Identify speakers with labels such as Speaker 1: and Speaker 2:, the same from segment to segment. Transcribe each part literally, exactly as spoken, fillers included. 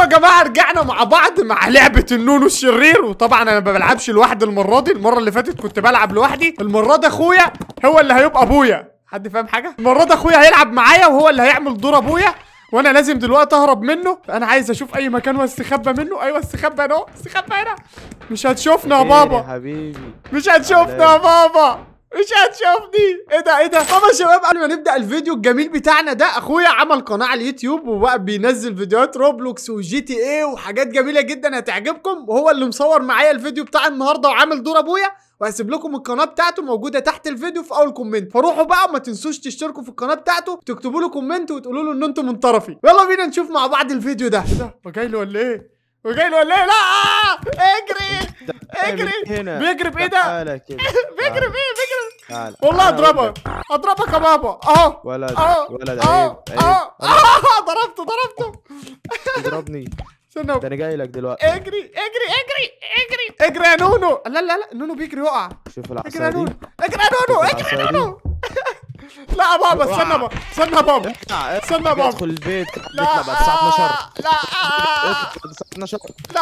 Speaker 1: جماعه رجعنا مع بعض مع لعبه النونو الشرير، وطبعا انا ما بلعبش لوحدي المره دي. المره اللي فاتت كنت بلعب لوحدي، المره دي اخويا هو اللي هيبقى ابويا. حد فاهم حاجه؟ المره دي اخويا هيلعب معايا وهو اللي هيعمل دور ابويا، وانا لازم دلوقتي اهرب منه. انا عايز اشوف اي مكان واستخبى منه. ايوه استخبى هنا، استخبى هنا. مش هتشوفنا يا بابا
Speaker 2: يا حبيبي،
Speaker 1: مش هتشوفنا يا بابا، مش هتشوفني. ايه ده ايه ده؟ طبعا يا شباب قبل ما نبدا الفيديو الجميل بتاعنا ده، اخويا عمل قناه على اليوتيوب وبقى بينزل فيديوهات روبلوكس وجي تي ايه وحاجات جميله جدا هتعجبكم، وهو اللي مصور معايا الفيديو بتاع النهارده وعامل دور ابويا. وهسيب لكم القناه بتاعته موجوده تحت الفيديو في اول كومنت، فروحوا بقى وما تنسوش تشتركوا في القناه بتاعته وتكتبوا له كومنت وتقولوا له ان انتم من طرفي. يلا بينا نشوف مع بعض الفيديو ده. ايه ده؟ هو جاي له ولا ايه؟ هو جاي له ولا ايه؟ لا اجري اجري. بيجري بايه ده؟ بيجري بايه؟ بيجري. والله اضربك اضربك يا بابا. اهو
Speaker 2: ولد
Speaker 1: اهو
Speaker 2: ولد
Speaker 1: اهو
Speaker 2: عيب
Speaker 1: اهو اهو ضربته ضربته.
Speaker 2: تضربني.
Speaker 1: استنى
Speaker 2: ده انا جاي لك دلوقتي.
Speaker 1: اجري اجري اجري اجري اجري يا نونو. لا لا لا نونو بيجري يقع.
Speaker 2: شوف
Speaker 1: اجري يا
Speaker 2: العصايه
Speaker 1: نونو
Speaker 2: دي.
Speaker 1: اجري يا نونو اجري يا نونو. لا يا بابا استنى يا بابا استنى يا بابا استنى يا بابا.
Speaker 2: ادخل البيت
Speaker 1: لا
Speaker 2: نطلع بعد الساعه اتناشر.
Speaker 1: لا
Speaker 2: اطلع بعد الساعه اتناشر.
Speaker 1: لا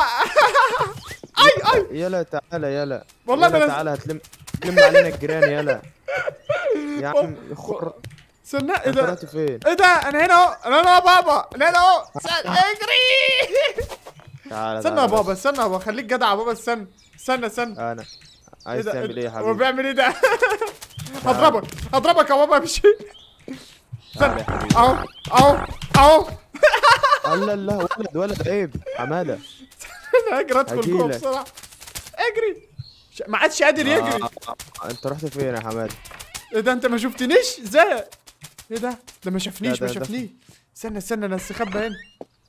Speaker 1: اي اي.
Speaker 2: يلا تعالى يلا
Speaker 1: والله
Speaker 2: يلا
Speaker 1: ما
Speaker 2: تعالى هتلم تلم علينا الجيران. يلا يا عم خر.
Speaker 1: استنى ايه
Speaker 2: انت
Speaker 1: ده؟
Speaker 2: رحت فين؟
Speaker 1: ايه ده؟ انا هنا اهو انا هنا يا بابا انا هنا اهو. اجري.
Speaker 2: تعالى
Speaker 1: استنى يا بابا استنى يا بابا خليك جدع يا بابا. استنى استنى استنى.
Speaker 2: انا عايز تعمل ايه يا
Speaker 1: هو
Speaker 2: حبيبي؟
Speaker 1: بيعمل ايه ده؟ هضربك هضربك يا بابا. امشي.
Speaker 2: تعالى يا حبيبي.
Speaker 1: اهو اهو اهو.
Speaker 2: لا لا ولد ولد عيب حماده.
Speaker 1: انا اجري ادخل جوه بسرعه. اجري. ما عادش قادر يجري.
Speaker 2: آه. انت رحت فين يا حماده؟
Speaker 1: ايه ده؟ انت ما شفتنيش ازاي؟ ايه ده؟ ده ما شافنيش
Speaker 2: ده-
Speaker 1: ما
Speaker 2: ده-
Speaker 1: شافنيش. استنى استنى انا استخبى هنا.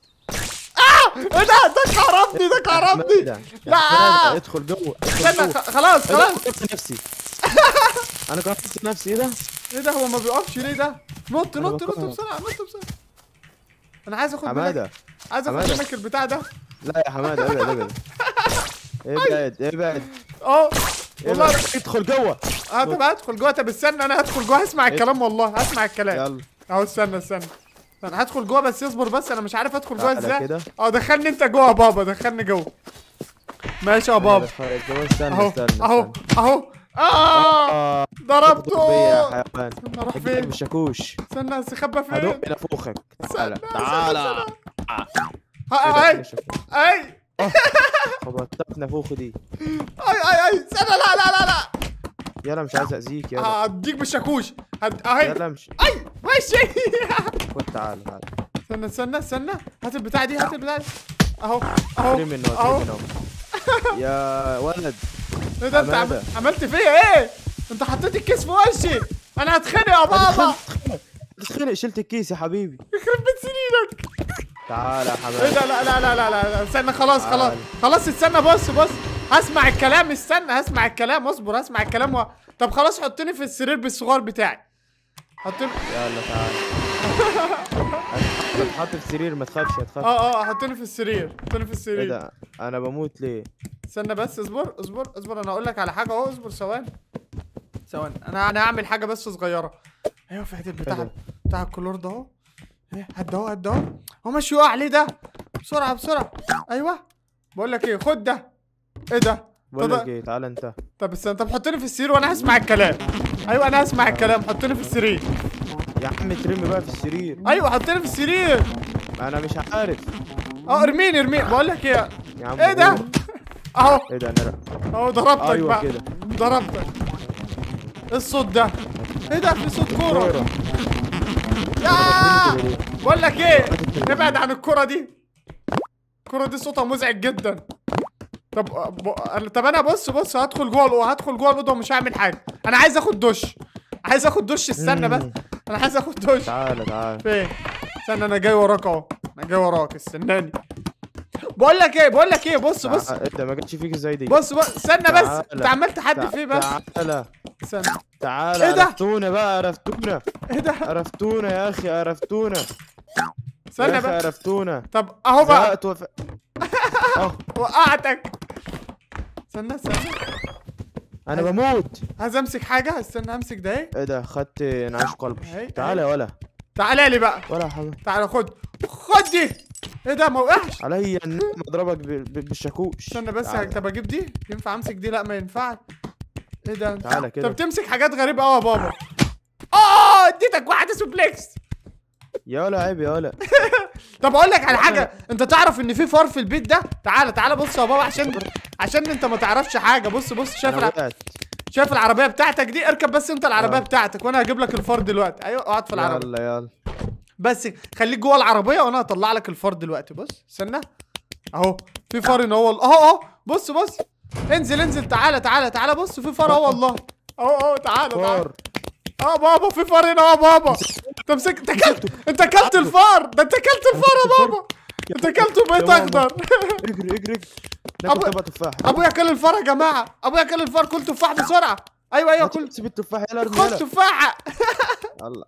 Speaker 1: اه ايه ده؟ ده كهربني ده كهربني. لا
Speaker 2: ادخل جوه.
Speaker 1: استنى خ- خلاص خلاص.
Speaker 2: كرهت نفسي. انا كرهت نفسي. ايه ده؟
Speaker 1: ايه ده؟ هو ما بيقفش ليه ده؟ نط
Speaker 2: أنا
Speaker 1: نط نط
Speaker 2: بكره.
Speaker 1: بسرعه نط بسرعه. انا عايز اخد
Speaker 2: حماده
Speaker 1: منك عايز اخد
Speaker 2: حمادة.
Speaker 1: منك البتاع ده.
Speaker 2: لا يا حماده ابعد ابعد ابعد ابعد.
Speaker 1: اه والله.
Speaker 2: ابعد. ادخل جوه.
Speaker 1: اه طب هدخل جوه. طب استنى انا هدخل جوه هسمع الكلام والله هسمع الكلام.
Speaker 2: يلا
Speaker 1: اهو استنى استنى انا هدخل جوه بس اصبر بس انا مش عارف ادخل جوه
Speaker 2: تعالى
Speaker 1: ازاي.
Speaker 2: كده.
Speaker 1: اه دخلني انت جوه يا بابا دخلني جوه. ماشي يا بابا.
Speaker 2: استنى
Speaker 1: اهو
Speaker 2: استنى
Speaker 1: اهو اهو. اه
Speaker 2: اه
Speaker 1: ضربته.
Speaker 2: يا حيوان.
Speaker 1: استنى اروح
Speaker 2: اجيبك
Speaker 1: فين؟
Speaker 2: بالشاكوش.
Speaker 1: استنى استخبى فين؟
Speaker 2: هدق نافوخك. تعالى
Speaker 1: استنى،
Speaker 2: تعالى.
Speaker 1: ها اي اي
Speaker 2: خبطت نافوخي دي.
Speaker 1: اي اي اي استنى. لا لا لا لا.
Speaker 2: يلا مش عايز اذيك. يلا
Speaker 1: هديك بالشاكوش. هد... اهي
Speaker 2: يلا امشي.
Speaker 1: اي ماشي.
Speaker 2: خد تعالى تعالى.
Speaker 1: استنى استنى استنى هات البتاع دي هات البتاع دي. اهو اهو
Speaker 2: اترمي منه
Speaker 1: اهو.
Speaker 2: اترمي منه. يا ولد.
Speaker 1: ايه ده؟ انت
Speaker 2: حمادة.
Speaker 1: عم- عملت فيا ايه؟ انت حطيت الكيس في وشي. انا هتخنق يا بابا.
Speaker 2: تتخنق. شلت الكيس يا حبيبي.
Speaker 1: يخرب بيت سنينك.
Speaker 2: تعالى يا
Speaker 1: ايه
Speaker 2: حبيبي.
Speaker 1: ده؟ لا لا لا لا لا استنى خلاص خلاص
Speaker 2: تعال.
Speaker 1: خلاص استنى. بص بص هسمع الكلام. استنى هسمع الكلام. اصبر هسمع الكلام و... طب خلاص حطني في السرير بالصغار بتاعي. حطني.
Speaker 2: يلا تعالى. هتتحط في السرير ما تخافش ما تخافش.
Speaker 1: اه اه حطني في السرير حطني في
Speaker 2: ايه
Speaker 1: السرير.
Speaker 2: ده؟ انا بموت ليه؟
Speaker 1: استنى بس اصبر اصبر اصبر انا اقول لك على حاجه اهو. اصبر ثواني ثواني انا انا هعمل حاجه بس صغيره. ايوه في حته بتاع
Speaker 2: حلو.
Speaker 1: بتاع الكلور ده اهو. ايه هد اهو هد اهو. هو ماشي يقع عليه ده. بسرعه بسرعه. ايوه بقول لك ايه خد ده. ايه ده؟
Speaker 2: بقول
Speaker 1: طب-
Speaker 2: لك ايه تعالى انت.
Speaker 1: طب استنى طب حطني في السرير وانا هسمع الكلام. ايوه انا هسمع الكلام. حطني في السرير.
Speaker 2: يا عم ترمي بقى في السرير.
Speaker 1: ايوه حطني في السرير.
Speaker 2: انا مش عارف.
Speaker 1: اه ارميني ارميني. بقول لك ايه.
Speaker 2: يا عم
Speaker 1: ايه ده؟
Speaker 2: قول.
Speaker 1: اهو
Speaker 2: ايه ده؟ انا
Speaker 1: اهو ضربتك
Speaker 2: ايوه
Speaker 1: بقى.
Speaker 2: كده.
Speaker 1: ضربتك. ايه الصوت ده؟ ايه ده؟ في صوت كوره.
Speaker 2: كورة.
Speaker 1: ياه!
Speaker 2: كده ليه؟
Speaker 1: بقول لك ايه ابعد عن الكرة دي. الكرة دي صوتها مزعج جدا. طب ب... طب انا بص بص هدخل جوه الأوضة هدخل جوه الأوضة ومش هعمل حاجة. انا عايز اخد دش عايز اخد دش. استنى بس
Speaker 2: مم.
Speaker 1: انا عايز اخد دش.
Speaker 2: تعالى تعالى.
Speaker 1: فين؟ استنى انا جاي وراك اهو. انا جاي وراك استناني. بقول لك ايه بقول لك ايه بص بص
Speaker 2: انت ما جاتش فيك ازاي دي؟
Speaker 1: بص بص استنى بس.
Speaker 2: تعالى.
Speaker 1: انت عمال تحدي
Speaker 2: تع-
Speaker 1: فيه بس.
Speaker 2: تعالى
Speaker 1: استنى.
Speaker 2: تعالى.
Speaker 1: إيه ده؟
Speaker 2: عرفتونا بقى عرفتونا.
Speaker 1: ايه ده؟
Speaker 2: عرفتونا يا اخي عرفتونا.
Speaker 1: استنى
Speaker 2: يا اخي
Speaker 1: بس.
Speaker 2: عرفتونا.
Speaker 1: طب اهو بقى
Speaker 2: زهقت وف... اهو
Speaker 1: وقعتك. استنى استنى
Speaker 2: انا بموت.
Speaker 1: عايز امسك حاجه. استنى امسك ده. ايه
Speaker 2: ايه ده؟ خدت انعاش
Speaker 1: أهي،
Speaker 2: قلبي.
Speaker 1: أهي.
Speaker 2: تعالى يا ولا
Speaker 1: تعالى لي بقى.
Speaker 2: ولا يا حبيبي.
Speaker 1: تعالى خد خد دي. ايه ده ما وقعش؟
Speaker 2: عليا ان أنا اضربك ب- ب- بالشاكوش.
Speaker 1: استنى بس.
Speaker 2: تعالى.
Speaker 1: طب اجيب دي؟ ينفع امسك دي؟ لا ما ينفعش. ايه ده؟
Speaker 2: تعالى كده.
Speaker 1: طب بتمسك حاجات غريبه قوي يا بابا. اه اديتك واحده سوبليكس.
Speaker 2: يا ولا عيب يا ولا.
Speaker 1: طب اقول لك على حاجه، انت تعرف ان في فار في البيت ده؟ تعالى تعالى بص يا بابا، عشان عشان انت ما تعرفش حاجه. بص بص شايف
Speaker 2: انا
Speaker 1: الع...
Speaker 2: وقعت.
Speaker 1: شايف العربيه بتاعتك دي؟ اركب بس انت العربيه
Speaker 2: آه.
Speaker 1: بتاعتك وانا هجيب لك الفار دلوقتي. ايوه اقعد في العربيه.
Speaker 2: يلا يلا.
Speaker 1: بس خليك جوه العربيه وانا هطلع لك الفار دلوقتي. بص استنى اهو، في فار هنا اهو اهو اهو. بص بص انزل انزل. تعالى تعالى تعالى بص في فار اهو والله. اهو اهو تعالى تعالى.
Speaker 2: فار.
Speaker 1: اه بابا في فار هنا اهو بابا. انت مسكت انت اكلت انت اكلت الفار ده. انت اكلت الفار يا بابا. انت اكلته بقيت اخضر.
Speaker 2: اجري اجري اجري.
Speaker 1: أبو-
Speaker 2: ناكل طبق تفاح.
Speaker 1: ابويا اكل الفار يا جماعه. ابويا اكل الفار. كل تفاح بسرعه. ايوه ايوه كل.
Speaker 2: سيب التفاح يلا ارمي
Speaker 1: خد
Speaker 2: يلا.
Speaker 1: تفاحه.
Speaker 2: يلا.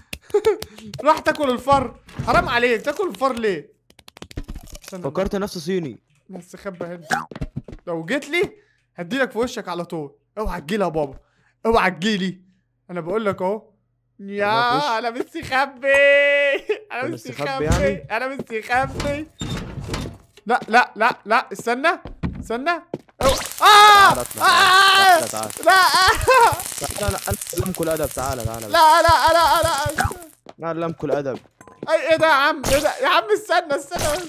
Speaker 1: راح تاكل الفار. حرام عليك تاكل الفار ليه؟ استنى.
Speaker 2: فكرت نفسي صيني.
Speaker 1: بس خبى هنا. لو جيت لي هديلك في وشك على طول. اوعى تجيلي يا بابا. اوعى تجيلي. انا بقول لك اهو. يا انا مستخبي. انا
Speaker 2: مستخبي
Speaker 1: مستخبي.
Speaker 2: يعني؟
Speaker 1: انا مستخبي. لا لا لا لا استنى استنى. أو- اه
Speaker 2: تعالى اطلع.
Speaker 1: آه!
Speaker 2: تعالى تعالى.
Speaker 1: لا آه!
Speaker 2: لا لا انا علمكم الادب. تعالى تعالى.
Speaker 1: لا لا لا لا.
Speaker 2: انا علمكم الادب.
Speaker 1: اي ايه ده يا عم؟ ايه ده يا عم؟ استنى استنى.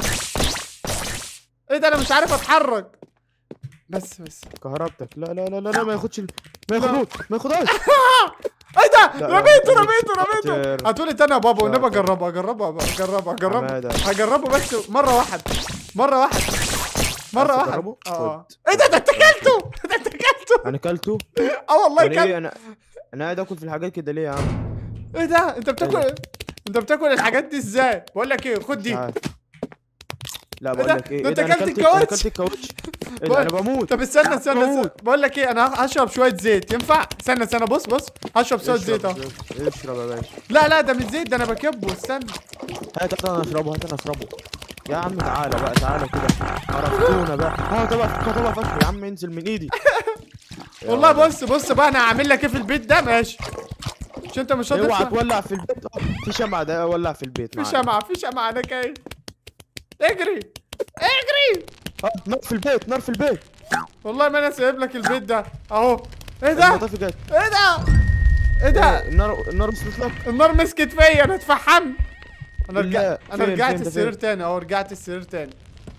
Speaker 1: ايه ده؟ انا مش عارف اتحرك. بس بس
Speaker 2: كهربتك. لا لا لا لا, لا ما ياخدش ال- ما ياخدوش ما ياخدوش.
Speaker 1: ايه ده؟
Speaker 2: لا،
Speaker 1: رميته
Speaker 2: لا،
Speaker 1: رميته رميته.
Speaker 2: شاطر.
Speaker 1: هتقولي تاني يا بابا والنبي
Speaker 2: شاطر.
Speaker 1: اجربها اجربها اجربها اجربها.
Speaker 2: حمادة.
Speaker 1: هجربه بس مره واحده. مره واحده. مره
Speaker 2: عايز
Speaker 1: واحده.
Speaker 2: تجربه؟
Speaker 1: اه
Speaker 2: خد.
Speaker 1: ايه ده؟ ده انت اكلته. ده انت اكلته.
Speaker 2: انا كلته.
Speaker 1: اه والله
Speaker 2: يعني
Speaker 1: كلت.
Speaker 2: ايه؟ انا انا قاعد اكل في الحاجات كده ليه يا عم؟
Speaker 1: ايه ده؟ انت بتاكل
Speaker 2: إيه
Speaker 1: انت بتاكل الحاجات دي ازاي؟ بقول لك ايه خد
Speaker 2: مش
Speaker 1: دي.
Speaker 2: عارف. لا
Speaker 1: إيه
Speaker 2: بقول
Speaker 1: ده؟
Speaker 2: لك ايه
Speaker 1: ده
Speaker 2: إيه
Speaker 1: أنت
Speaker 2: ده انا
Speaker 1: أكلت
Speaker 2: اكلت انا
Speaker 1: الكاوتش؟
Speaker 2: اكلت الكاوتش. ايه
Speaker 1: بقول-
Speaker 2: ده انا بموت.
Speaker 1: طب استنى استنى, استنى.
Speaker 2: بموت.
Speaker 1: بقول لك ايه، انا هشرب شويه زيت ينفع؟ استنى استنى بص بص هشرب شويه
Speaker 2: اشرب،
Speaker 1: زيت اهو.
Speaker 2: اشرب اشرب يا باشا.
Speaker 1: لا لا ده مش زيت، ده انا بكبه. استنى.
Speaker 2: هات هات انا اشربه هات انا اشربه. يا عم تعالى بقى تعالى كده. عرفتونا بقى. ها طبق طبق فشل يا عم انزل من ايدي.
Speaker 1: والله بص بص بقى انا هعمل لك ايه في البيت ده. ماشي مش انت مش راضي
Speaker 2: اوعى
Speaker 1: تسمع؟
Speaker 2: تولع في البيت. آه، في شمعة ده ولع في البيت
Speaker 1: في
Speaker 2: معانا.
Speaker 1: شمعة في شمعة انا جاي. اجري اجري.
Speaker 2: آه، نار في البيت نار في البيت.
Speaker 1: والله ما انا سايب لك البيت ده اهو. ايه ده؟
Speaker 2: المطافي جت.
Speaker 1: ايه ده؟ ايه ده؟
Speaker 2: إيه، النار النار وصلت لك.
Speaker 1: النار مسكت فيا انا اتفحمت. انا
Speaker 2: بالله.
Speaker 1: رجعت انا
Speaker 2: فين-
Speaker 1: رجعت
Speaker 2: فين ده
Speaker 1: السرير
Speaker 2: فين؟
Speaker 1: تاني اهو. رجعت السرير تاني.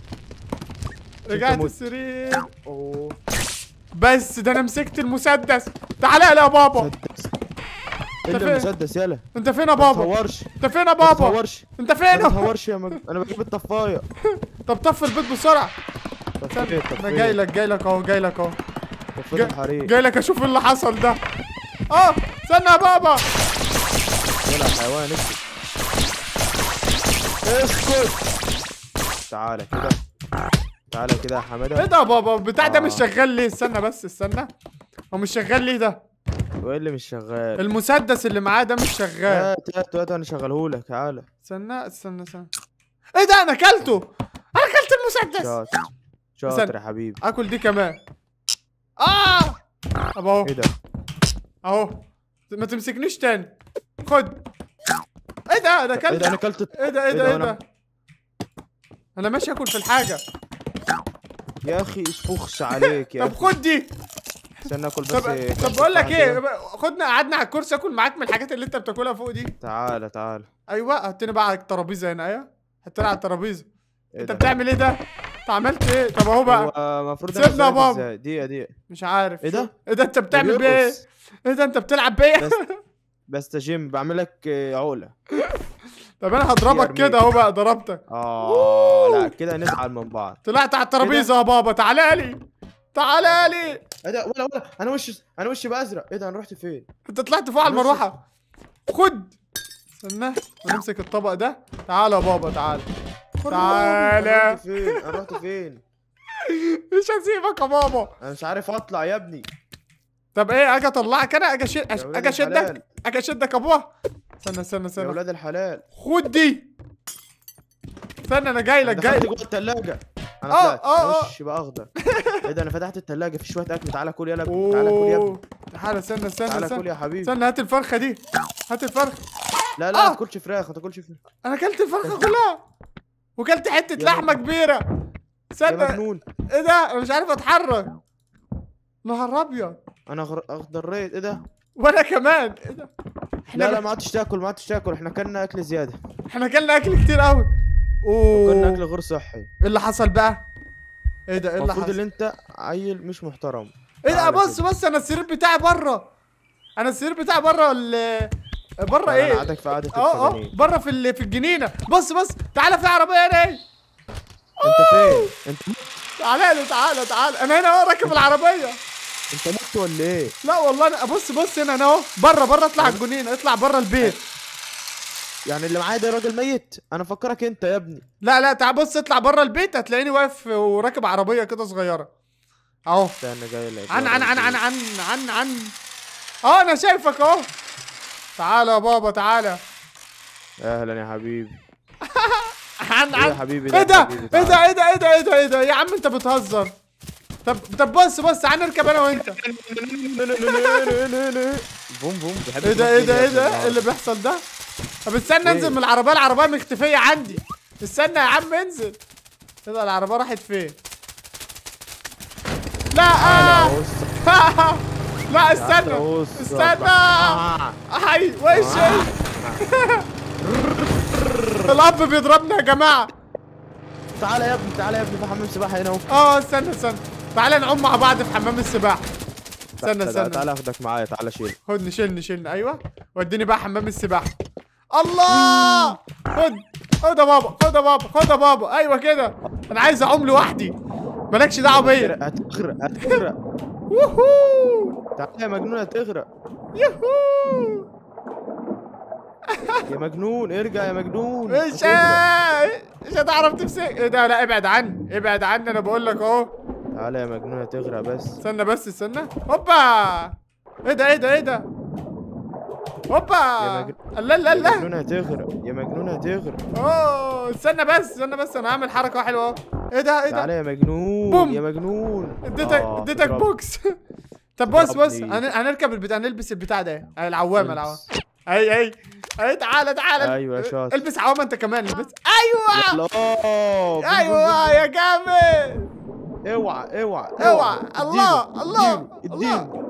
Speaker 1: رجعت
Speaker 2: مت.
Speaker 1: السرير.
Speaker 2: اوه
Speaker 1: بس ده انا مسكت المسدس. تعالى يا بابا.
Speaker 2: مسدس.
Speaker 1: أنت
Speaker 2: الا
Speaker 1: فين؟
Speaker 2: المسدس يلا.
Speaker 1: انت فين يا
Speaker 2: ما
Speaker 1: بابا؟
Speaker 2: تهورش
Speaker 1: انت فين يا
Speaker 2: ما
Speaker 1: بابا؟
Speaker 2: تهورش
Speaker 1: انت فين؟
Speaker 2: ما تهورش يا مج... انا بجيب الطفايه.
Speaker 1: طب طفي البيت بسرعة.
Speaker 2: طفيت
Speaker 1: انا
Speaker 2: طفيت
Speaker 1: جاي لك جاي لك اهو جاي لك اهو.
Speaker 2: طفيت
Speaker 1: جاي-
Speaker 2: الحريق.
Speaker 1: جاي لك اشوف اللي حصل ده. اه استنى يا بابا.
Speaker 2: يلا حيوان اسكت اسكت. تعالى كده تعالى كده يا
Speaker 1: ايه
Speaker 2: حماده.
Speaker 1: ده يا بابا؟ البتاع ده
Speaker 2: آه.
Speaker 1: مش شغال ليه؟ استنى بس استنى. هو مش شغال ليه ده؟
Speaker 2: وايه اللي مش شغال؟
Speaker 1: المسدس اللي معاه ده مش شغال.
Speaker 2: هات هات هات انا شغلهولك. تعالى.
Speaker 1: استنى استنى استنى. ايه ده؟ انا اكلته. انا اكلت المسدس.
Speaker 2: شاطر شاطر
Speaker 1: استنى.
Speaker 2: يا حبيبي.
Speaker 1: اكل دي كمان. اه طب اهو
Speaker 2: ايه ده؟
Speaker 1: اهو. ما تمسكنيش تاني. خد. ايه ده؟ انا
Speaker 2: ايه ده انا
Speaker 1: اكلت.
Speaker 2: اكلت.
Speaker 1: ايه ده ايه ده ايه
Speaker 2: وأنا-
Speaker 1: ده؟ انا ماشي اكل في الحاجة.
Speaker 2: يا اخي اسفخش عليك يا
Speaker 1: طب
Speaker 2: اخي.
Speaker 1: خد دي.
Speaker 2: استنى اكل بس.
Speaker 1: طب
Speaker 2: كام
Speaker 1: طب بقول لك
Speaker 2: تفاحة
Speaker 1: ايه،
Speaker 2: كده.
Speaker 1: خدنا قعدنا على الكرسي اكل معاك من الحاجات اللي انت بتاكلها فوق دي.
Speaker 2: تعالى تعالى.
Speaker 1: ايوه حطيني بقى على الترابيزه هنا. ايوه حطيني على الترابيزه.
Speaker 2: إيه
Speaker 1: انت
Speaker 2: ده؟
Speaker 1: بتعمل ايه ده؟ انت عملت ايه؟ طب اهو بقى.
Speaker 2: هو المفروض
Speaker 1: سيبنا يا بابا.
Speaker 2: ازاي؟ دقيقة دقيقة.
Speaker 1: مش عارف.
Speaker 2: ايه ده؟
Speaker 1: ايه ده انت بتعمل بيه ايه؟
Speaker 2: بيرقص.
Speaker 1: ايه ده انت بتلعب بيا؟
Speaker 2: بس بس يا جيم بعمل لك آه، عقلة.
Speaker 1: طب انا هضربك
Speaker 2: يرميك.
Speaker 1: كده اهو بقى. ضربتك.
Speaker 2: اه لا كده نزعل من بعض.
Speaker 1: طلعت على الترابيزه يا بابا. تعالى لي تعالى لي.
Speaker 2: ايه ده؟ ولا ولا انا وشي انا وشي بقى ايه ده؟ انا رحت فين؟
Speaker 1: انت طلعت فوق على
Speaker 2: ماشي.
Speaker 1: المروحه. خد. استنى هنمسك الطبق ده. تعالى يا بابا تعالى.
Speaker 2: انا
Speaker 1: تعالى.
Speaker 2: رحت فين؟ انا رحت فين؟
Speaker 1: مش هسيبك يا بابا.
Speaker 2: انا مش عارف اطلع يا ابني.
Speaker 1: طب ايه اجي اطلعك انا؟ اجي أشد-
Speaker 2: يا ولاد
Speaker 1: اجي اشدك
Speaker 2: الحلال.
Speaker 1: اجي اشدك يا ابوها. استنى استنى
Speaker 2: يا
Speaker 1: استنى.
Speaker 2: ولاد الحلال.
Speaker 1: خد دي. استنى انا جاي لك جاي
Speaker 2: دخلت
Speaker 1: لك.
Speaker 2: جوه الثلاجة. انا
Speaker 1: آه،
Speaker 2: طلعت
Speaker 1: آه،
Speaker 2: انا
Speaker 1: آه.
Speaker 2: وشي بقى اخضر. ايه ده؟ انا فتحت الثلاجة في شوية اكل. تعالى كل يلا ابني. تعالى كل يا ابني.
Speaker 1: اوه تعالى استنى استنى
Speaker 2: تعالى كل
Speaker 1: استنى
Speaker 2: يا حبيبي.
Speaker 1: استنى. هات الفرخه دي. هات الفرخه.
Speaker 2: لا لا
Speaker 1: آه.
Speaker 2: ما تاكلش فراخ ما تاكلش فراخ.
Speaker 1: انا اكلت الفرخه كلها. وكلت حته
Speaker 2: يا
Speaker 1: لحمه كبيره.
Speaker 2: يا
Speaker 1: استنى،
Speaker 2: مجنون.
Speaker 1: ايه ده؟ انا مش عارف اتحرك. نهار ابيض.
Speaker 2: انا غر- اخضريت. ايه ده؟
Speaker 1: وانا كمان. ايه ده؟ احنا
Speaker 2: لا لا
Speaker 1: ب...
Speaker 2: ما عادش تاكل، ما عادش تاكل، احنا كلنا اكل زياده.
Speaker 1: احنا كلنا اكل كتير قوي.
Speaker 2: كلنا اكل
Speaker 1: اوه،
Speaker 2: غير صحي.
Speaker 1: ايه اللي حصل بقى؟ ايه ده؟ ايه اللي
Speaker 2: المفروض
Speaker 1: حصل؟
Speaker 2: ان انت عيل مش محترم.
Speaker 1: ايه ده؟
Speaker 2: تعالى
Speaker 1: بص
Speaker 2: كده.
Speaker 1: بص، انا السرير بتاعي بره. انا السرير بتاعي بره ال بره
Speaker 2: لا، لا،
Speaker 1: ايه؟
Speaker 2: انا قعدك في قعده
Speaker 1: اه اه
Speaker 2: الفنانين.
Speaker 1: بره في ال... في الجنينه. بص بص، تعالى في عربيه هنا اهي.
Speaker 2: انت فين؟ انت
Speaker 1: تعالى لي، تعالى تعالى، انا هنا اهو راكب العربيه.
Speaker 2: انت مت ولا ايه؟
Speaker 1: لا والله انا بص بص هنا انا اهو بره بره. اطلع الجنينه، اطلع بره البيت.
Speaker 2: يعني اللي معايا ده راجل ميت؟ انا فكرك انت يا ابني.
Speaker 1: لا لا، تعال بص، اطلع بره البيت هتلاقيني واقف وراكب عربيه كده صغيره اهو.
Speaker 2: استنى جاي لك.
Speaker 1: عن عن عن عن عن عن عن اه انا شايفك اهو. تعالى يا بابا تعالى.
Speaker 2: اهلا يا حبيبي.
Speaker 1: عن
Speaker 2: ايه يا
Speaker 1: عن
Speaker 2: حبيبي ده
Speaker 1: ايه
Speaker 2: يا
Speaker 1: ده؟
Speaker 2: حبيبي،
Speaker 1: ايه
Speaker 2: تعال.
Speaker 1: ده؟ ايه ده؟ ايه ده؟ ايه ده؟ ايه ده؟ يا عم انت بتهزر. طب طب بص بص، تعال نركب انا وانت.
Speaker 2: بوم بوم. بيحب
Speaker 1: ايه ده؟ ايه ده؟ ايه
Speaker 2: يضرب
Speaker 1: ده؟
Speaker 2: النهار.
Speaker 1: ايه اللي بيحصل ده؟ طب استنى
Speaker 2: ايه؟
Speaker 1: انزل من العربيه، العربيه مختفيه عندي. استنى يا عم انزل. ايه ده؟ العربيه راحت فين؟ لا
Speaker 2: تعالى
Speaker 1: آه.
Speaker 2: بص.
Speaker 1: لا استنى
Speaker 2: تعالى بص.
Speaker 1: استنى.
Speaker 2: آه.
Speaker 1: اي وش الاب بيضربنا يا جماعه.
Speaker 2: تعالى يا ابني، تعالى يا ابني، في حمام سباحه هنا اهو.
Speaker 1: اه استنى استنى، تعالى نعوم مع بعض في حمام السباحه. استنى
Speaker 2: تعالى
Speaker 1: استنى،
Speaker 2: تعالى اخدك معايا، تعالى شيل.
Speaker 1: خدني شيلني شيلني. ايوه وديني بقى حمام السباحه. الله، خد خد يا بابا، خد يا بابا، خد يا بابا. ايوه كده، انا عايز اعوم لوحدي، مالكش دعوه بيا.
Speaker 2: هتغرق هتغرق.
Speaker 1: ووهو
Speaker 2: تعالى يا مجنون هتغرق.
Speaker 1: يوهو.
Speaker 2: يا مجنون ارجع يا مجنون.
Speaker 1: مش
Speaker 2: هتغرق.
Speaker 1: مش هتعرف تمسك. ايه ده؟ لا ابعد عني، ابعد عني، انا بقول لك اهو.
Speaker 2: تعالى يا مجنون هتغرق بس.
Speaker 1: استنى بس استنى. هوبا. ايه ده؟ ايه ده؟ ايه ده؟ هوبا.
Speaker 2: يا مجن-
Speaker 1: لا لا
Speaker 2: يا
Speaker 1: لا.
Speaker 2: مجنون هتغرق، يا مجنون هتغرق.
Speaker 1: اوه استنى بس استنى بس، انا هعمل حركه حلوه اهو. ايه ده؟ ايه
Speaker 2: تعالى
Speaker 1: ده؟
Speaker 2: يا مجنون.
Speaker 1: بوم.
Speaker 2: يا مجنون.
Speaker 1: اديتك
Speaker 2: آه،
Speaker 1: اديتك
Speaker 2: تضرب.
Speaker 1: بوكس. طب بص بص،
Speaker 2: تضربني.
Speaker 1: هن- هنركب البتاع، نلبس البتاع ده، العوامه العوامه.
Speaker 2: البس.
Speaker 1: اي اي اي، تعالى تعالى.
Speaker 2: أيوة يا شاطر.
Speaker 1: البس عوامه انت كمان، البس. ايوه
Speaker 2: يلا. آه، بوم،
Speaker 1: ايوه
Speaker 2: بوم،
Speaker 1: يا جامد.
Speaker 2: بوم. اوعى اوعى
Speaker 1: اوعى. الله الله
Speaker 2: اديله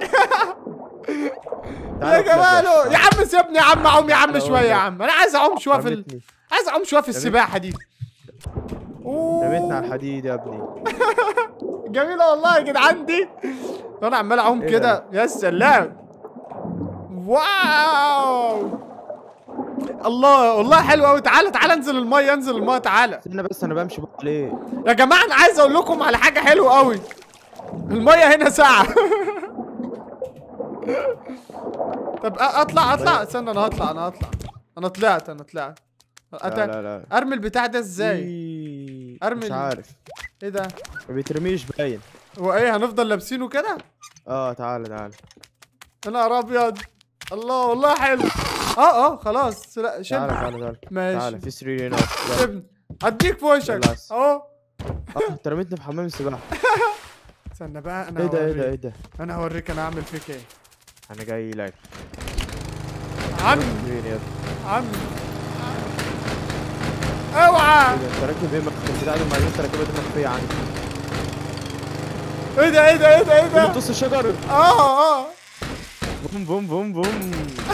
Speaker 1: يا جماله. يا عم سيبني يا عم اعوم يا عم
Speaker 2: تعالى
Speaker 1: شويه يا
Speaker 2: أقول
Speaker 1: عم، انا عايز اعوم شويه في ال...
Speaker 2: رمتني
Speaker 1: عايز اعوم شويه في السباحه دي.
Speaker 2: رمتني على الحديد يا ابني.
Speaker 1: جميله والله يا جدعان دي. انا عمال اعوم
Speaker 2: إيه
Speaker 1: كده. يا سلام. واو الله والله حلو قوي. تعالى تعالى انزل الميه، انزل الميه تعالى.
Speaker 2: استنى بس انا بمشي بقى ليه؟
Speaker 1: يا جماعه انا عايز اقول لكم على حاجه حلوه قوي. الميه هنا ساعه. طب اطلع اطلع. استنى انا هطلع انا هطلع. انا طلعت انا طلعت.
Speaker 2: لا
Speaker 1: أت...
Speaker 2: لا لا.
Speaker 1: ارمي البتاع ده ازاي؟
Speaker 2: إيه،
Speaker 1: أرمي
Speaker 2: مش
Speaker 1: ال-
Speaker 2: عارف.
Speaker 1: ايه ده؟
Speaker 2: ما بيترميش باين.
Speaker 1: هو ايه، هنفضل لابسينه كده؟
Speaker 2: اه تعالى تعالى.
Speaker 1: يا نهار ابيض. الله والله حلو. اه اه خلاص. لا
Speaker 2: تعالى
Speaker 1: شيل.
Speaker 2: تعالى تعالى.
Speaker 1: ماشي
Speaker 2: تعالى في سرير هنا. يلا.
Speaker 1: سيبني اديك في وشك
Speaker 2: يلا بس.
Speaker 1: اهو.
Speaker 2: اه انت رميتني في حمام السباحه.
Speaker 1: استنى بقى انا
Speaker 2: ايه ده ايه
Speaker 1: هوريك.
Speaker 2: ده ايه ده؟
Speaker 1: انا هوريك انا هعمل فيك ايه.
Speaker 2: انا جاي لك.
Speaker 1: عم
Speaker 2: فين يا ابني؟
Speaker 1: عم اوعى.
Speaker 2: ايه ده انت راكب ايه مخفي بتاع ده؟ ما انت راكبها دي مخفيه عني.
Speaker 1: ايه ده؟ ايه ده؟ ايه ده؟ ايه ده؟
Speaker 2: بتص الشجر.
Speaker 1: اه اه
Speaker 2: بوم بوم بوم بوم.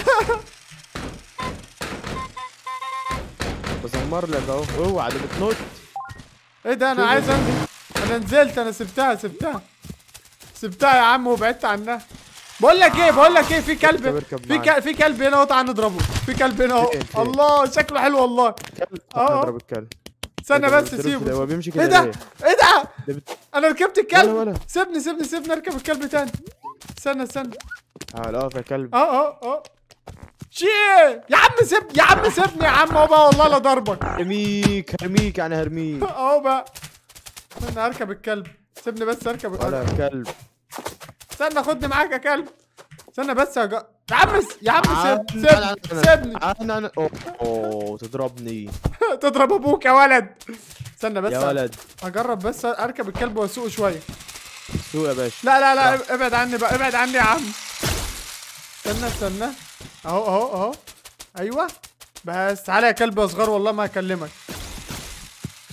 Speaker 2: بزمر لك اهو. اوعى دي بتنط.
Speaker 1: ايه ده؟ انا عايز انزل. انا نزلت، انا سبتها سبتها سبتها يا عم وبعدت عنها. بقول لك ايه بقول لك ايه في كلب
Speaker 2: اركب
Speaker 1: في
Speaker 2: معايا.
Speaker 1: ك... في كلب هنا اهو. تعال نضربه. في كلب هنا اهو.
Speaker 2: فين؟ فين؟
Speaker 1: الله شكله حلو والله.
Speaker 2: كلب.
Speaker 1: اه.
Speaker 2: اضرب الكلب.
Speaker 1: استنى
Speaker 2: إيه ده؟
Speaker 1: بس
Speaker 2: بيضرب كده،
Speaker 1: سيبه.
Speaker 2: هو بيمشي كده
Speaker 1: ايه ده؟
Speaker 2: ليه؟
Speaker 1: ايه ده؟
Speaker 2: ده بت...
Speaker 1: انا ركبت
Speaker 2: ولا
Speaker 1: الكلب.
Speaker 2: ولا.
Speaker 1: سيبني سيبني سيبني اركب الكلب تاني. استنى استنى.
Speaker 2: تعال اقف يا كلب.
Speaker 1: اه اه اه شي يا عم سيب يا عم سيبني يا عم اهو بقى والله لا ضربك.
Speaker 2: هرميك هرميك يعني هرميك.
Speaker 1: اهو بقى. انا هركب الكلب. سيبني بس اركب الكلب.
Speaker 2: ولا كلب.
Speaker 1: استنى خدني معاك يا كلب. استنى بس يا جا... يا عم س- يا عم سيب سيبني
Speaker 2: تعال-
Speaker 1: سيبني.
Speaker 2: انا انا اوه أوه، تضربني
Speaker 1: تضرب ابوك يا ولد. استنى بس
Speaker 2: يا ولد.
Speaker 1: هجرب بس اركب الكلب واسوقه شويه.
Speaker 2: سوق يا باشا.
Speaker 1: لا لا لا ابعد عني بقى، ابعد عني يا عم. استنى استنى. اهو اهو اهو. ايوه بس. تعالى يا كلب يا صغير والله ما هكلمك.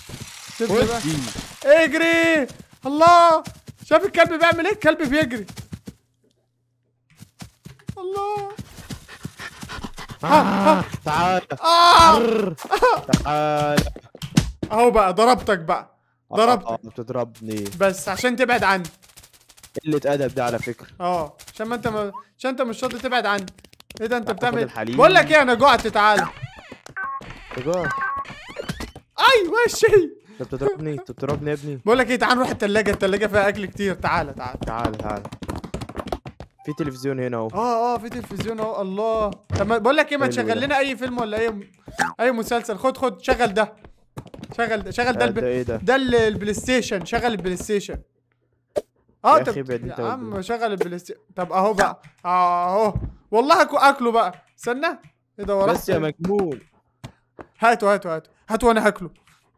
Speaker 1: سيبني بقى.
Speaker 2: ودي.
Speaker 1: اجري. الله، شايف الكلب بيعمل ايه؟ الكلب بيجري. الله.
Speaker 2: آه. تعال.
Speaker 1: آه.
Speaker 2: تعال.
Speaker 1: اهو بقى ضربتك بقى. ضربتك.
Speaker 2: اه بتضربني
Speaker 1: بس عشان تبعد عني.
Speaker 2: قلة أدب ده على فكرة.
Speaker 1: اه عشان ما انت ما... عشان انت مش راضي تبعد عني. ايه ده انت
Speaker 2: تاخد
Speaker 1: بتعمل
Speaker 2: الحليب.
Speaker 1: بقول لك ايه، انا جوعت. تعالى.
Speaker 2: تجار.
Speaker 1: اي ماشي.
Speaker 2: انت بتضربني انت بتضربني يا ابني.
Speaker 1: بقول لك ايه، تعال نروح التلاجة. التلاجة فيها اكل كتير. تعالى تعالى.
Speaker 2: تعال تعال. في تلفزيون هنا اهو.
Speaker 1: اه اه في تلفزيون اهو. الله. طب ما- بقول لك ايه، ما
Speaker 2: حلو
Speaker 1: تشغل
Speaker 2: ده.
Speaker 1: لنا اي فيلم ولا اي اي مسلسل. خد خد شغل ده. شغل ده شغل ده
Speaker 2: ده
Speaker 1: الب...
Speaker 2: ايه ده؟
Speaker 1: ده ال- البلاي ستيشن. شغل البلاي ستيشن. اه
Speaker 2: يا
Speaker 1: طب
Speaker 2: أخي ابعد انت
Speaker 1: يا عم
Speaker 2: والبلاي.
Speaker 1: شغل البلاي ستيشن. طب اهو بقى اهو. والله اكو اكله بقى. استنى. ايه ده وراه؟
Speaker 2: بس يا مجنون.
Speaker 1: هاتوا هاتوا هاتوا هاتوا وانا هاكله.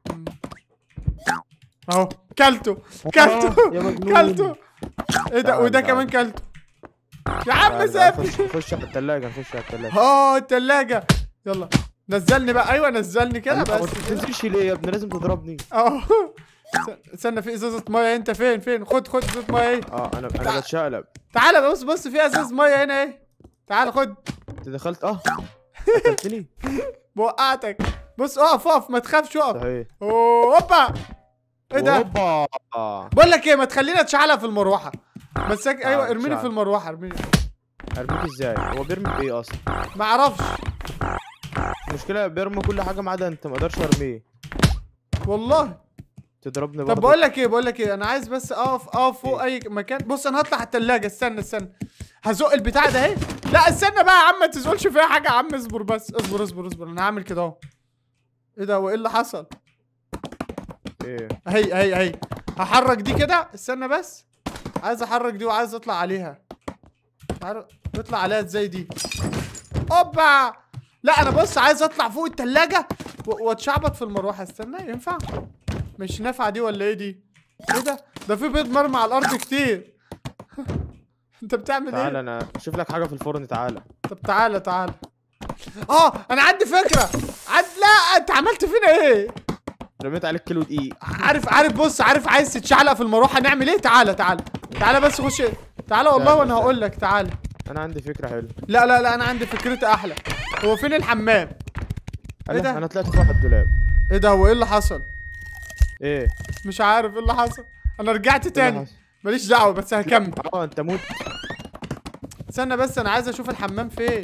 Speaker 1: اهو كلته كلته
Speaker 2: آه، يا مجنون.
Speaker 1: كلته. ايه ده؟
Speaker 2: تعال،
Speaker 1: وده
Speaker 2: تعال.
Speaker 1: كمان كلته. يا عم
Speaker 2: تعال،
Speaker 1: سيبني.
Speaker 2: خش خش على الثلاجة نخش على الثلاجة.
Speaker 1: اه التلاجة. يلا نزلني بقى. ايوه نزلني كده
Speaker 2: ما
Speaker 1: بس.
Speaker 2: تنزلش ليه يا ابني؟ لازم تضربني.
Speaker 1: اه استنى، في ازازة مية. انت فين فين؟ خد خد ازازة مية اهي.
Speaker 2: اه انا
Speaker 1: تعال.
Speaker 2: انا بتشقلب.
Speaker 1: تعالى بص بص، في ازازة مية هنا اهي. تعالى خد.
Speaker 2: انت دخلت اه قتلتني.
Speaker 1: وقعتك. بص اقف اقف، ما تخافش اقف.
Speaker 2: صحيح.
Speaker 1: هوبا. ايه ده؟
Speaker 2: اوبا.
Speaker 1: بقول لك ايه، ما تخلينا اتشعلق في المروحة. بس ايوه
Speaker 2: تعال،
Speaker 1: ارميني
Speaker 2: تعال.
Speaker 1: في المروحة. ارميني.
Speaker 2: ارميك ازاي؟ هو بيرمي بايه اصلا؟
Speaker 1: ما اعرفش
Speaker 2: المشكلة بيرمي كل حاجة ما عدا انت، ما اقدرش ارميه.
Speaker 1: والله.
Speaker 2: تضربني
Speaker 1: طب
Speaker 2: برضه.
Speaker 1: بقول لك ايه بقول لك ايه انا عايز بس اقف اقف فوق اي مكان. بص انا هطلع على التلاجة. استنى استنى، هزق البتاع ده اهي. لا استنى بقى يا عم، ما تزقلش فيها حاجة يا عم. اصبر بس، اصبر اصبر اصبر. انا هعمل كده اهو. ايه ده؟ وايه اللي حصل؟
Speaker 2: ايه؟
Speaker 1: اهي اهي اهي. هحرك دي كده. استنى بس، عايز احرك دي وعايز اطلع عليها. تعرف تطلع عليها ازاي دي؟ اوبا. لا انا بص عايز اطلع فوق التلاجة و- واتشعبط في المروحة. استنى، ينفع؟ مش نافعة دي ولا ايه دي؟ ايه ده؟ ده في بيض مرمي على الارض كتير. انت بتعمل
Speaker 2: تعال
Speaker 1: ايه؟
Speaker 2: انا اشوف لك حاجة في الفرن. تعالى.
Speaker 1: طب تعالى تعالى. اه انا عندي فكرة. عد لا انت عملت فينا ايه؟
Speaker 2: رميت عليك كيلو دقيق.
Speaker 1: عارف عارف بص عارف عايز تتشعلق في المروحة نعمل ايه؟ تعالى تعالى تعالى بس خش. تعالى والله
Speaker 2: تعال،
Speaker 1: وانا
Speaker 2: تعال.
Speaker 1: هقول لك. تعالى.
Speaker 2: انا عندي فكرة حلوة.
Speaker 1: لا لا لا انا عندي فكرتي احلى. هو فين الحمام؟
Speaker 2: ايه
Speaker 1: ده؟
Speaker 2: انا طلعت فوق الدولاب.
Speaker 1: ايه ده؟ هو ايه اللي حصل؟
Speaker 2: ايه؟
Speaker 1: مش عارف ايه اللي حصل. انا رجعت
Speaker 2: اللي
Speaker 1: تاني.
Speaker 2: حصل؟
Speaker 1: ماليش دعوة بس هكمل.
Speaker 2: اه انت موت.
Speaker 1: استنى بس انا عايز اشوف الحمام فين.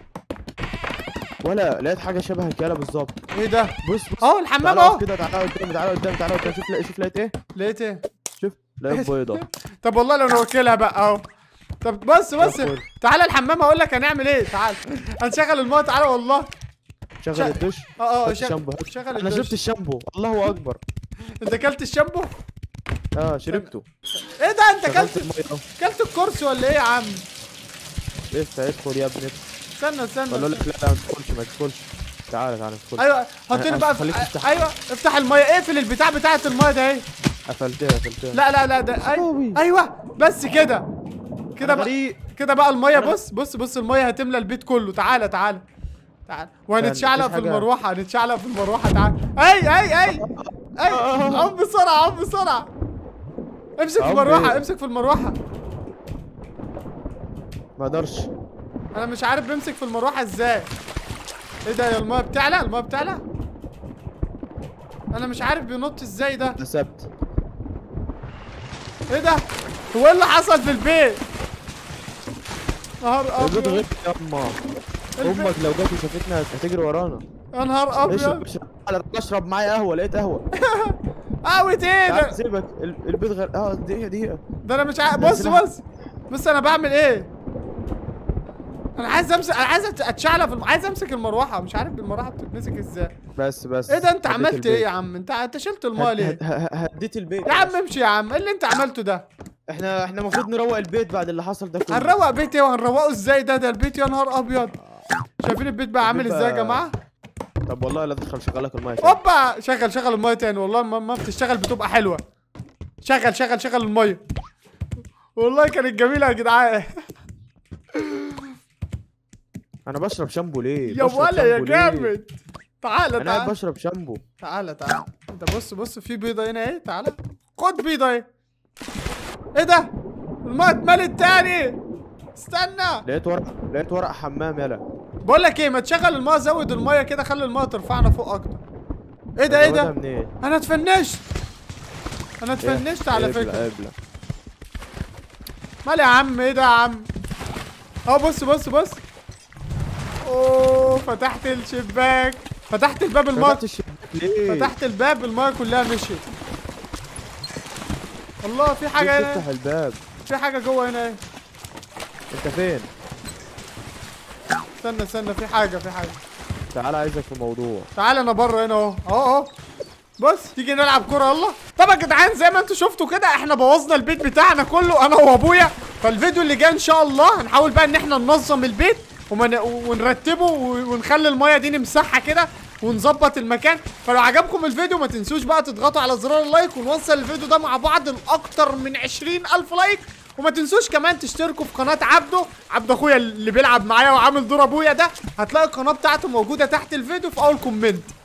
Speaker 2: ولا لقيت حاجة شبه كده بالظبط.
Speaker 1: ايه ده؟
Speaker 2: بص بص.
Speaker 1: اهو الحمام
Speaker 2: تعالى
Speaker 1: اهو.
Speaker 2: اقف كده. تعالى قدام تعالى قدام تعالى قدام. شوف لقيت شوف لقيت ايه؟
Speaker 1: لقيت ايه؟
Speaker 2: شوف لقيت بيضة.
Speaker 1: طب والله لو نوكلها بقى اهو. طب بص بص
Speaker 2: يا فل.
Speaker 1: تعالى الحمام اقول لك هنعمل ايه. تعالى هنشغل الماء. تعالى والله.
Speaker 2: شغل
Speaker 1: شغل-
Speaker 2: الدش.
Speaker 1: اه اه
Speaker 2: حط
Speaker 1: شغل-
Speaker 2: الشامبو حط-
Speaker 1: شغل
Speaker 2: انا
Speaker 1: الدش.
Speaker 2: شربت الشامبو. الله اكبر.
Speaker 1: انت اكلت الشامبو؟
Speaker 2: اه شربته.
Speaker 1: ايه ده؟ انت
Speaker 2: شغلت
Speaker 1: اكلت
Speaker 2: المية اهو.
Speaker 1: اكلت الكرسي ولا ايه يا عم؟
Speaker 2: افتح ادخل يا ابني.
Speaker 1: استنى استنى.
Speaker 2: ولا لك لا لا ما تدخلش ما تدخلش. تعالى تعالى ادخل.
Speaker 1: ايوه حطني
Speaker 2: أنا
Speaker 1: بقى في...
Speaker 2: خليك تفتح.
Speaker 1: ايوه افتح المايه. اقفل البتاع بتاعه المايه ده اهي.
Speaker 2: قفلتها قفلتها.
Speaker 1: لا لا لا ده أي...
Speaker 2: أوي.
Speaker 1: ايوه بس كده. كده بقى
Speaker 2: غريق.
Speaker 1: كده بقى المايه.
Speaker 2: أنا-
Speaker 1: بص بص بص المايه هتملى البيت كله. تعالى تعالى تعالى. وهنتشعلق
Speaker 2: مفيش
Speaker 1: في
Speaker 2: حاجة.
Speaker 1: المروحه. هنتشعلق في المروحه. تعالى. اي اي اي اي قوم بسرعه قوم بسرعه. امسك في
Speaker 2: أقوم
Speaker 1: المروحه
Speaker 2: بإيه؟
Speaker 1: امسك في المروحه.
Speaker 2: ما اقدرش.
Speaker 1: انا مش عارف بمسك في المروحه ازاي. ايه ده؟ يا المايه بتعلى المايه بتعلى. انا مش عارف بينط ازاي ده.
Speaker 2: كسبت.
Speaker 1: ايه ده؟ هو ايه اللي حصل في البيت؟ نهار
Speaker 2: البيض
Speaker 1: ابيض.
Speaker 2: غير يما.
Speaker 1: البيت-
Speaker 2: امك لو جت وشافتنا هتجري ورانا.
Speaker 1: يا نهار
Speaker 2: اشرب
Speaker 1: ابيض.
Speaker 2: اشرب. تعالى اشرب معايا قهوه. لقيت قهوه.
Speaker 1: قهوة ايه
Speaker 2: تعال
Speaker 1: ده؟
Speaker 2: سيبك. ال- البيض غير اه دقيقه دقيقه.
Speaker 1: ده انا مش عارف. بص
Speaker 2: نزلها.
Speaker 1: بص بص انا بعمل ايه؟ انا عايز امسك انا عايز أت- اتشعلق في الم... عايز امسك المروحه. مش عارف المروحه بتتمسك ازاي.
Speaker 2: بس بس.
Speaker 1: ايه ده؟ انت
Speaker 2: هديت
Speaker 1: عملت ايه
Speaker 2: البيت.
Speaker 1: يا عم؟ انت انت شلت المايه
Speaker 2: هد-
Speaker 1: ليه؟
Speaker 2: هد- ه- هديت البيت.
Speaker 1: يا عم امشي يا عم. ايه اللي انت عملته ده؟
Speaker 2: احنا احنا المفروض نروق البيت بعد اللي حصل ده كله.
Speaker 1: هنروق بيت ايه وهنروقه ازاي؟ ده ده البيت يا نهار ابيض. شايفين البيت بقى عامل
Speaker 2: البيت
Speaker 1: ازاي يا
Speaker 2: بقى-
Speaker 1: جماعه؟
Speaker 2: طب والله لا ادخل شغلك المايه تاني.
Speaker 1: اوبا. شغل شغل المايه تاني. والله ما, ما بتشتغل بتبقى حلوه. شغل شغل شغل المايه. والله كانت جميله يا جدعان.
Speaker 2: انا بشرب شامبو ليه؟
Speaker 1: يا
Speaker 2: بشرب
Speaker 1: ولا يا
Speaker 2: شامبو ليه؟
Speaker 1: جامد. تعالى
Speaker 2: انا قاعد
Speaker 1: تعالى
Speaker 2: بشرب شامبو.
Speaker 1: تعالى تعالى انت بص بص في بيضه هنا اهي، تعالى خد بيضه اهي. ايه ده؟ الميه اتملت تاني. استنى،
Speaker 2: لقيت ورق لقيت ورق حمام. يلا
Speaker 1: بقول لك ايه، ما تشغل الميه، زود الميه كده، خلي الميه ترفعنا فوق اكتر. ايه ده ايه ده؟
Speaker 2: منين؟
Speaker 1: انا اتفنشت انا اتفنشت على
Speaker 2: قبلة
Speaker 1: فكره.
Speaker 2: قبلة.
Speaker 1: مال يا عم؟ ايه ده يا عم؟ اهو بص بص بص. اوه فتحت الشباك، فتحت الباب، الميه
Speaker 2: فتحت الشباك ليه؟
Speaker 1: فتحت الباب، الميه كلها مشيت. الله في حاجه هنا،
Speaker 2: تفتح الباب.
Speaker 1: في حاجه جوه هنا اهي.
Speaker 2: انت فين؟
Speaker 1: استنى استنى، في حاجه في حاجه.
Speaker 2: تعالى عايزك في موضوع.
Speaker 1: تعالى انا بره هنا اهو اهو اهو. بص تيجي نلعب كوره يلا. طب يا جدعان زي ما انتم شفتوا كده احنا بوظنا البيت بتاعنا كله انا وابويا. فالفيديو اللي جاي ان شاء الله هنحاول بقى ان احنا ننظم البيت ومن... ونرتبه ونخلي المايه دي نمسحها كده ونظبط المكان. فلو عجبكم الفيديو ما تنسوش بقى تضغطوا على زرار اللايك ونوصل الفيديو ده مع بعض لاكتر من عشرين الف لايك. وما تنسوش كمان تشتركوا في قناه عبده عبد اخويا اللي بيلعب معايا وعامل دور ابويا ده. هتلاقي القناه بتاعته موجوده تحت الفيديو في اول كومنت.